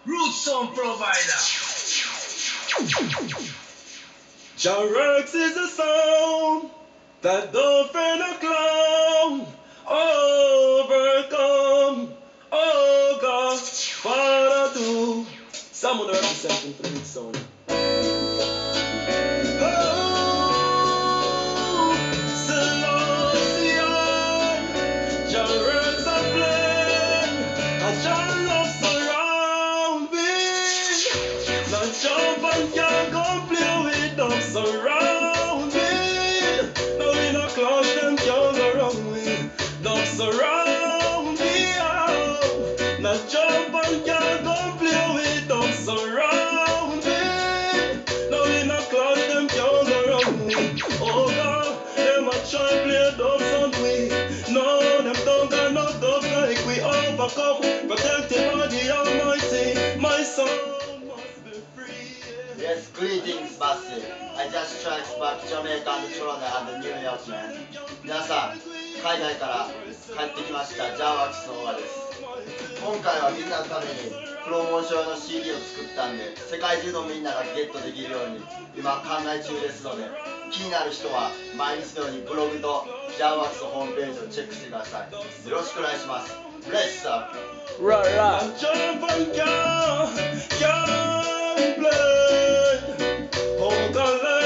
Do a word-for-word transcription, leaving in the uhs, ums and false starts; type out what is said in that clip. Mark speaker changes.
Speaker 1: Root Sound Provider.
Speaker 2: Jarex is a sound that don't fear no clown. Overcome, oh God, Father do. Someone representing for the sound. Oh, Selassie, Jarex a flame, a Jah love surround me. Not jump and can't go play with them surround me. Now in a class them can't go around me. Them surround me. Oh. Not jump and can't go play with them surround me. Now in a class them can't go around me. Oh God, them a try play dubs on we. No, them don't got no dubs like we overcome. Protect the body almighty, my soul.
Speaker 3: Yes, greetings, Bassy. I just tracked back Jamaica and Toronto and New York, man. 皆さん、海外から帰ってきましたジャーワックスのオーガです。今回はみんなのためにプロモーション用の シーディー を作ったんで、世界中のみんながゲットできるように今考え中ですので、気になる人は毎日のようにブログとジャーワックスのホームページをチェックしてください。よろしくお願いします。ブレッシュアップ。
Speaker 2: Right, right. Jump and can't, can't play. Oh, God.